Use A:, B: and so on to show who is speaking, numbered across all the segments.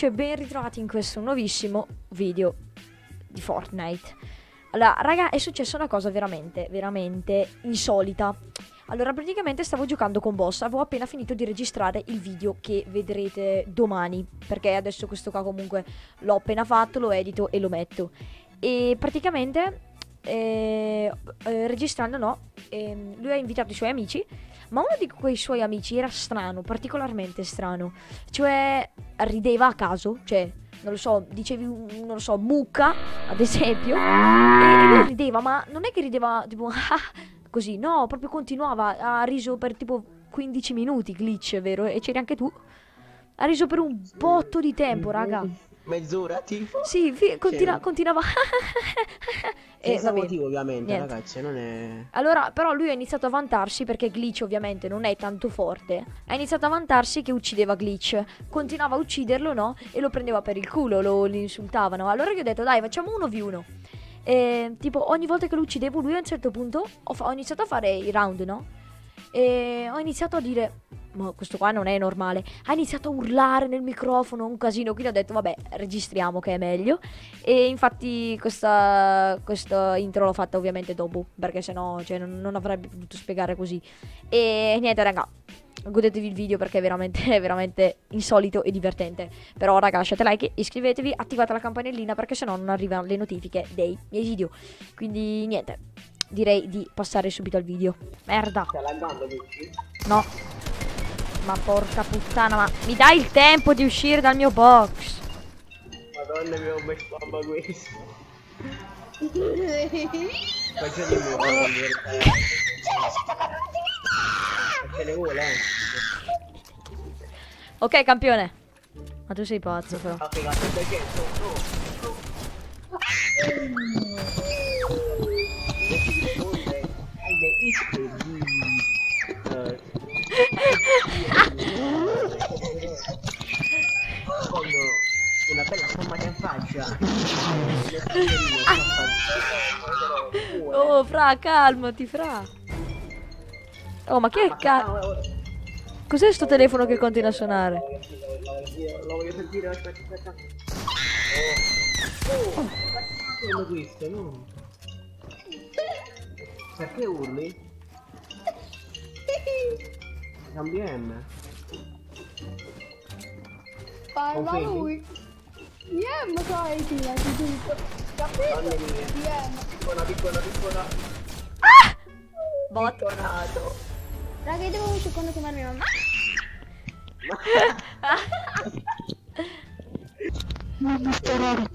A: ragazzi, ben ritrovati in questo nuovissimo video di Fortnite. Allora, raga, è successa una cosa veramente, veramente insolita. Allora, praticamente stavo giocando con Boss, avevo appena finito di registrare il video che vedrete domani, perché adesso questo qua comunque l'ho appena fatto, lo edito e lo metto. E praticamente, registrando no, lui ha invitato i suoi amici, ma uno di quei suoi amici era strano, particolarmente strano. Cioè, rideva a caso, cioè, non lo so, dicevi, non lo so, mucca, ad esempio, e lui rideva, ma non è che rideva tipo così, no, proprio continuava, ha riso per tipo 15 minuti, Glitch, vero? E c'eri anche tu. Ha riso per un botto di tempo, raga.
B: Mezz'ora tipo?
A: Sì, continuava.
B: Senza
A: vabbè,
B: motivo ovviamente,
A: niente.
B: ragazzi, non è...
A: Allora, però lui ha iniziato a vantarsi, perché Glitch ovviamente non è tanto forte. Ha iniziato a vantarsi che uccideva Glitch. Continuava a ucciderlo, no? E lo prendeva per il culo, lo insultavano. Allora gli ho detto, dai, facciamo 1v1. Tipo, ogni volta che lo uccidevo, lui a un certo punto ho iniziato a fare i round, no? E ho iniziato a dire, ma questo qua non è normale. Ha iniziato a urlare nel microfono, un casino. Quindi ho detto, vabbè, registriamo che è meglio. E infatti questa intro l'ho fatta ovviamente dopo, perché sennò cioè, non avrebbe potuto spiegare così. E niente, raga, godetevi il video perché è veramente insolito e divertente. Però raga, lasciate like, iscrivetevi, attivate la campanellina perché sennò non arrivano le notifiche dei miei video. Quindi niente, direi di passare subito al video. Merda.
B: Stai laggando, dici?
A: No. Ma porca puttana, ma mi dai il tempo di uscire dal mio box?
B: Madonna mia, come spamba questo. Faccio di nuovo. Ce ne vuole,
A: Ok, campione. Ma tu sei pazzo però.
B: Ok, guarda, perché una bella spamata in faccia.
A: Oh, fra, calmati, fra. Oh, ma che cos'è sto telefono che continua a suonare?
B: Lo voglio sentire, aspetta. Oh, questo, no? Perché urli? MBM.
C: Parla lui. DM sai ti tutto. Capito? DM.
B: Piccola.
A: Bot.
B: Picconato.
C: Raga, io devo un secondo chiamarmi mamma. Mamma sterore.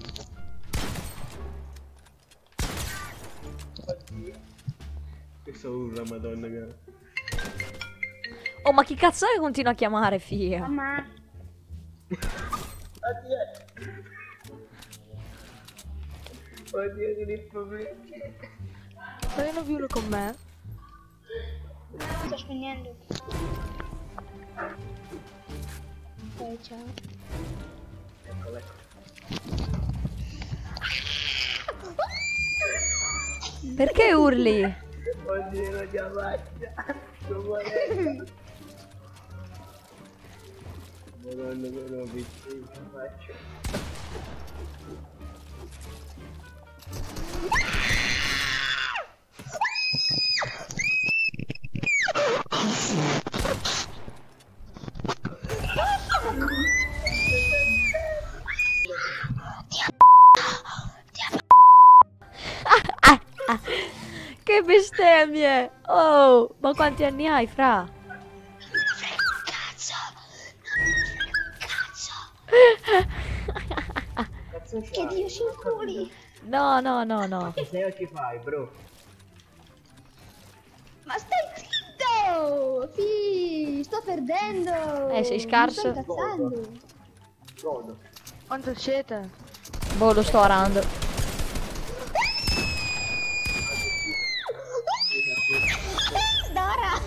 B: Questo urla, madonna mia.
A: Oh, ma chi cazzo è che continua a chiamare, figa?
C: Mamma.
B: Oddio, che diffamento.
A: Fai uno view con me?
C: Sto spegnendo. Ok, ciao.
B: Ecco.
A: Perché urli?
B: Oddio, la chiamata. Non vorrei. Madonna, che roba che faccio.
A: Che bestemmie! Oh, ma quanti anni hai, fra?
B: Cazzo
C: Che Dio si inculi.
A: No.
B: Che sei che fai, bro?
C: Ma stai zitto! Sì, sto perdendo.
A: Sei scarso?
C: Mi sto incazzando.
B: Godo.
D: Quanto siete?
A: Boh, lo sto arando.
C: Dora.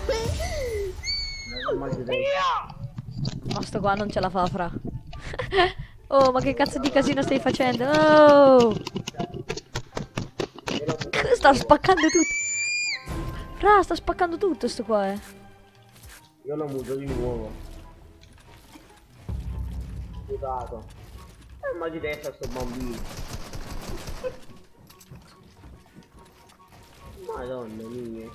A: Ma sto qua non ce la fa, fra. Oh, ma che cazzo di casino stai facendo? Oh! Sta spaccando tutto. Fra, sta spaccando tutto sto qua,
B: Io lo muto di nuovo. Mutato. mal di testa sto bambino. Madonna mia.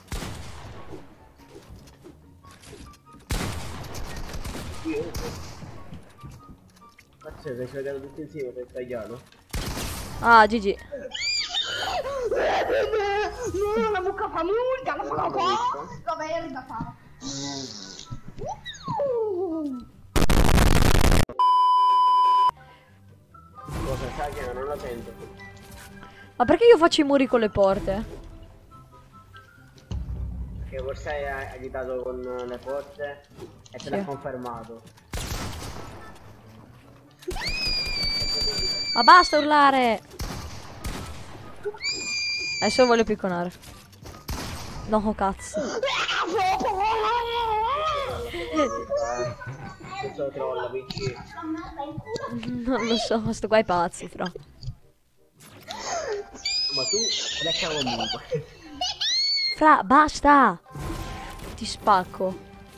B: Cazzo, che ci vediamo tutti insieme per tagliarlo.
A: Ah, GG.
C: La bocca fa multa, la bocca fa. La merda fa.
B: Cosa sai che non la sento?
A: Ma perché io faccio i muri con le porte?
B: Che forse hai aiutato con le porte e te l'ha confermato.
A: Ma basta urlare! Adesso voglio picconare. No, cazzo.
B: Questo trolla, PC.
A: Non lo so, sto qua è pazzo, fra.
B: Ma tu lecca comunque.
A: Fra, basta! Ti spacco.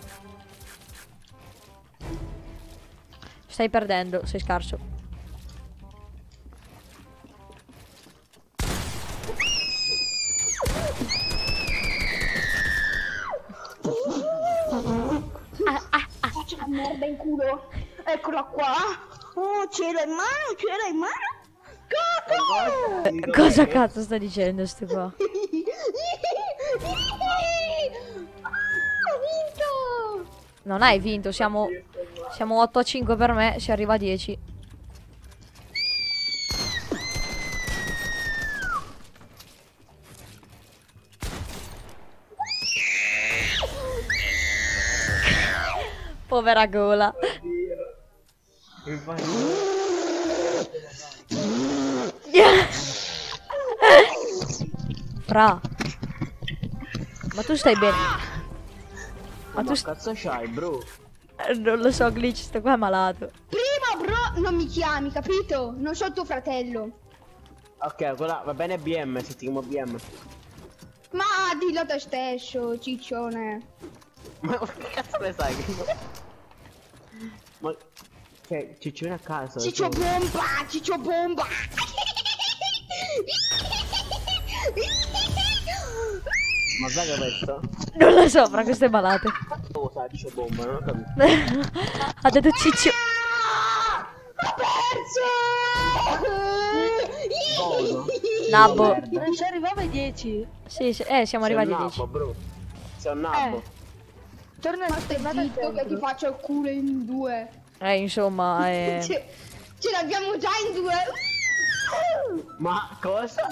A: Stai perdendo, sei scarso.
C: Faccio la merda in culo. Eccola qua. Oh, ce l'hai in mano, ce l'hai in mano. Cacca!
A: Cosa cazzo sta dicendo sto qua?
C: Ho vinto!
A: Non hai vinto, siamo 8-5 per me, si arriva a 10. Povera gola. Fra. Ma tu stai bene?
B: Ma tu cazzo c'hai, bro?
A: Non lo so, Glitch, sto qua è malato.
C: Prima, bro, non mi chiami, capito? Non sono tuo fratello.
B: Ok, quella va bene BM, se ti chiamo BM.
C: Ma dillo a te stesso, ciccione.
B: Ma che cazzo ne sai? Ma cioè, ciccione a caso.
C: Ciccio bomba, ciccio bomba.
B: Ma sai che questo?
A: Non lo so, fra questo è malato.
B: Cosa ciccio bomba, non ho capito.
A: Ha detto ciccio.
C: Ho perso!
A: Nabbo.
D: Non ci arrivava ai 10.
A: Sì, siamo arrivati a 10.
B: Nabbo, bro. Sei un nabbo.
D: Torna
C: Zitto che ti faccio il culo in due.
A: Insomma,
C: Ce l'abbiamo già in due.
B: Ma cosa?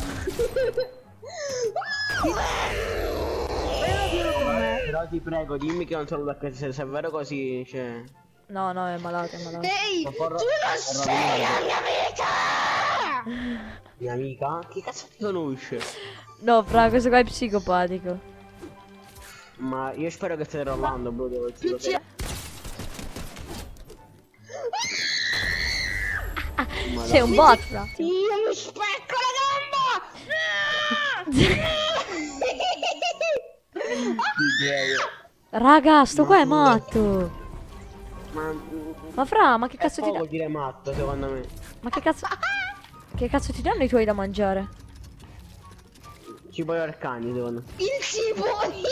B: Però ti prego, dimmi che non sono d'accordo, se è vero così, cioè...
A: No, è malato, è malato.
C: Ehi, tu non sei la mia amica!
B: Mia amica? Che cazzo ti conosce?
A: No, fra, questo qua è psicopatico.
B: Ma io spero che stai rollando, bro, devo dire.
A: Sei un bot, fra.
C: Io mi specco la gamba!
A: Raga, sto qua è matto.
B: Ma
A: Ma ma che cazzo ti
B: vuol
A: dà?
B: dire matto, secondo me.
A: Ma che cazzo... Che cazzo ti danno i tuoi da mangiare?
B: Cibo arcani, secondo me.
C: Il cibo!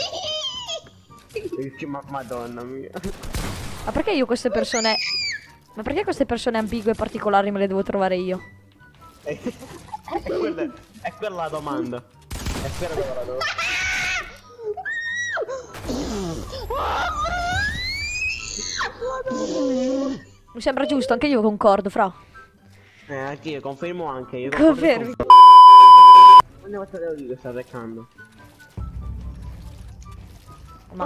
B: Madonna mia.
A: Ma perché io queste persone... Ma perché queste persone ambigue e particolari me le devo trovare io?
B: È quella la domanda. È quella la domanda.
A: Mi sembra giusto, anche io concordo, fra.
B: Anche io, confermo anche io.
A: Confermi.
B: Quante volte devo dire che sta reccando?
A: Ma...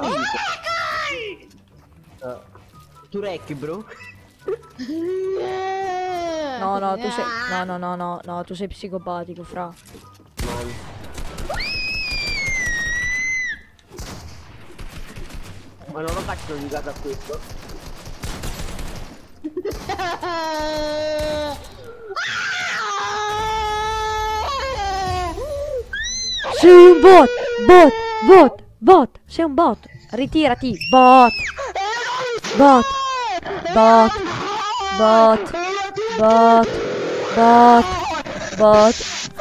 B: Tu recchi, bro?
A: No, tu sei... No, tu sei psicopatico, fra.
B: Ma non lo faccio di casa a questo?
A: Sei un bot, sei un bot. Ritirati, bot. Bot. Bot. Bot.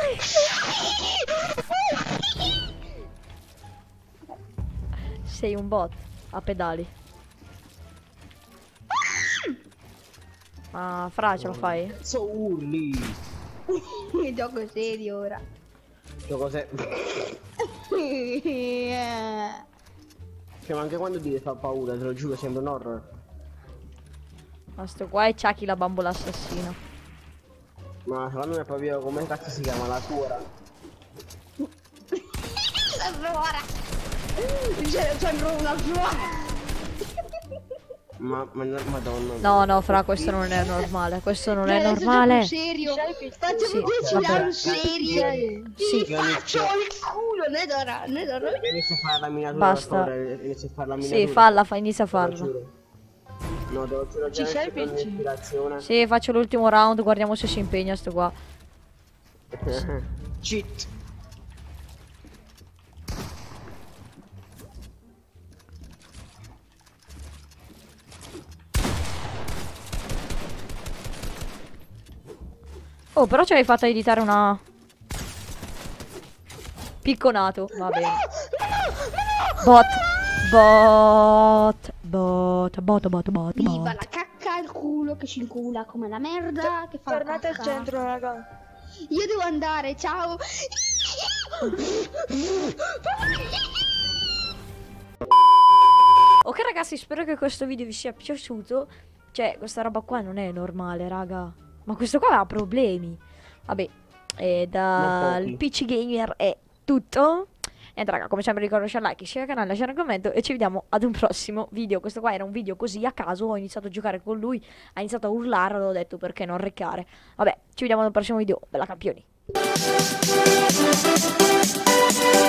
A: Sei un bot a pedali. Ah, Fra, ce lo fai?
B: Cazzo urli.
C: Il gioco serio ora.
B: Gioco se... Cioè, ma anche quando ti fa paura, te lo giuro, sembra un horror.
A: Ma sto qua è Chucky la bambola assassina.
B: Ma secondo me è proprio come cazzo si chiama la suora.
C: La suora. Sembra una suora.
B: Madonna.
A: No, no, Fra, questo non è normale. Questo non è normale.
C: Serio.
A: Sì,
C: Facciamo 10
A: vabbè.
C: round serio.
A: Sì.
C: Ti faccio il culo, ne darà.
B: Inizia a fare la miniatura.
A: Basta.
B: Inizia a fare la miniatura.
A: Sì, falla, inizia a
B: Te lo
A: farla.
B: giuro. No, te lo giuro, già
D: Ci sei,
B: per
D: PC?
B: un'ispirazione.
A: Sì, faccio l'ultimo round, guardiamo se si impegna sto qua.
B: Cheat.
A: Oh, però ci hai fatto editare una... Picconato, va bene. Bot. Bot. Bot. Bot, bot, bot,
C: Viva
A: bot.
C: la cacca al culo che ci incula come la merda che fa la
D: Tornate al
C: cacca.
D: centro, raga.
C: Io devo andare, ciao.
A: Ok ragazzi, spero che questo video vi sia piaciuto. Cioè, questa roba qua non è normale, raga. Ma questo qua ha problemi. Vabbè, dal
B: pochi.
A: PC Gamer è tutto. Niente raga, come sempre ricordo lasciare like, iscrivervi al canale, lasciare un commento e ci vediamo ad un prossimo video. Questo qua era un video così a caso, ho iniziato a giocare con lui, ha iniziato a urlare, ho detto perché non reccare. Vabbè, ci vediamo ad un prossimo video, bella campioni.